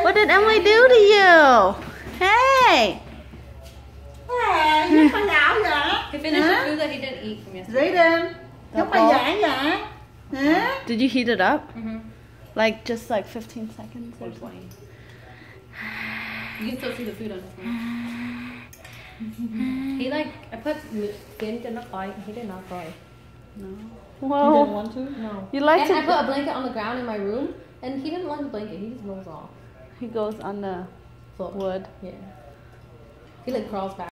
What did Emily do to you? Hey! Hey, nhắc con gạo vậy? He finished the food that he didn't eat from yesterday. Jaden, nhắc mày dạy vậy? Hả? Did you heat it up? Mm-hmm. Like just like 15 seconds or Or something? 20. You can still see the food on his mouth. He like, I put skin to not bite. He did not bite. No. You Whoa. didn't want to? No. You like And to... I put a blanket on the ground in my room, and he didn't like the blanket. He just rolls off. He goes on the Floor. wood. Yeah. He like crawls back.